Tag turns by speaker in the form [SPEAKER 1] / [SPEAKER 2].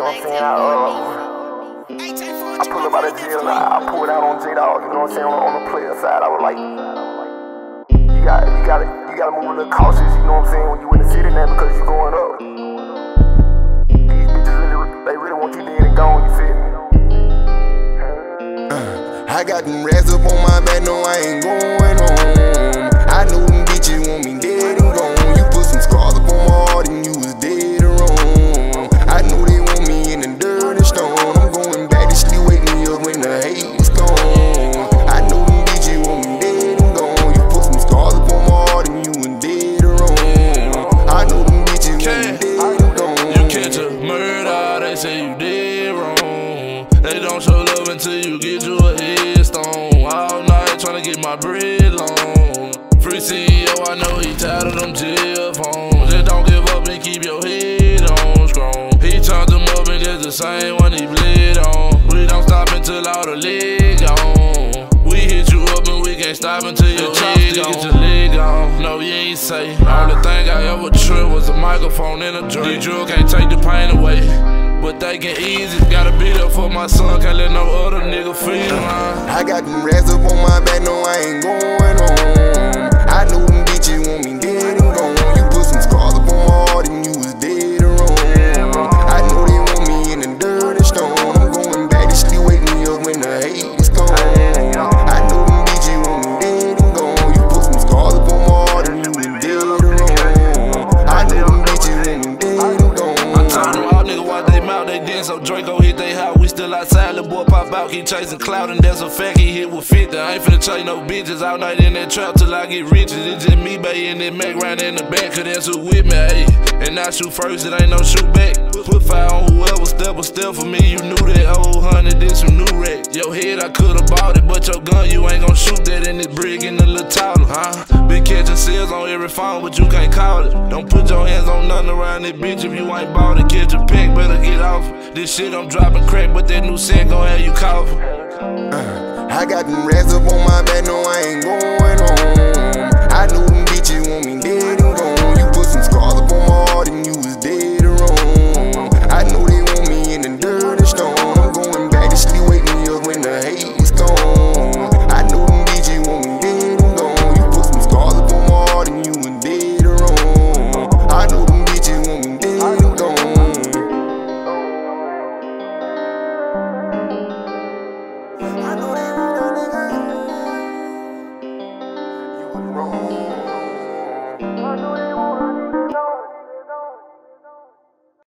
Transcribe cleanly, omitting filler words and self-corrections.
[SPEAKER 1] know what I'm saying? I pull up out of jail and I pull it out on J-Dog, you know what I'm saying? On the player side, I was like, you gotta move a little cautious, you know what I'm saying? When you in the city now because you going up. These bitches they really want you dead and gone, you feel me?
[SPEAKER 2] I got them rats up on my back, no I ain't going home. I know them bitches want me dead and gone. You put some scars up on my heart and you was dead or wrong. I know they want me in the dirt and stone. I'm going back to sleep, wake me up when the hate is gone. I know them bitches want me dead and gone. You put some scars up on my heart and you was dead or wrong. I know them bitches want me dead and gone.
[SPEAKER 3] You catch a murder, they say you did wrong. They don't show love until you get you a headstone. All night tryna get my bread long. Free CEO, I know he tired of them jail phones. Just don't give up and keep your head on strong. He turned them up and just the same one he bled on. We don't stop until all the leg gone. We hit you up and we can't stop until your leg gone. Get your leg on. No, you ain't safe. Only thing I ever tripped was a microphone and a drug. These drugs can't take the pain away, but they get easy. Gotta be there for my son, can't let no other nigga feel mine.
[SPEAKER 2] I got them rats up on my back, no I ain't going home. I know them bitches want me dead and gone. You put some scars up on my heart and you was dead or wrong. I know they want me in the dirt and stone. I'm going back to sleep, wake me up when the hate is gone. I know them bitches want me dead and gone. You put some scars up on my heart and you was dead or wrong. I know them bitches want me dead and gone.
[SPEAKER 3] I told them all niggas watch they mouth, they dance so Draco hit they house. We still outside, little boy pop out, keep chasing clout, and that's a fact, he hit with 50. I ain't finna chase no bitches all night in that trap till I get riches. It's just me, baby, and that Mac round in the back, cause that's who with me, ayy. And I shoot first, it ain't no shoot back. Put fire on whoever step for me, you knew that old honey did some new rack. Your head, I could've bought it, but your gun, you ain't gon' shoot that in this brick in the little taller, huh? Been catching sales on every phone, but you can't call it. Don't put your hands on nothing around this bitch if you ain't bought it. Catch a pack, better get off. This shit I'm dropping crack, but that new scent gon' have you coughing.
[SPEAKER 2] I got them rats up on my back, no I ain't going home. I know them bitches want me dead.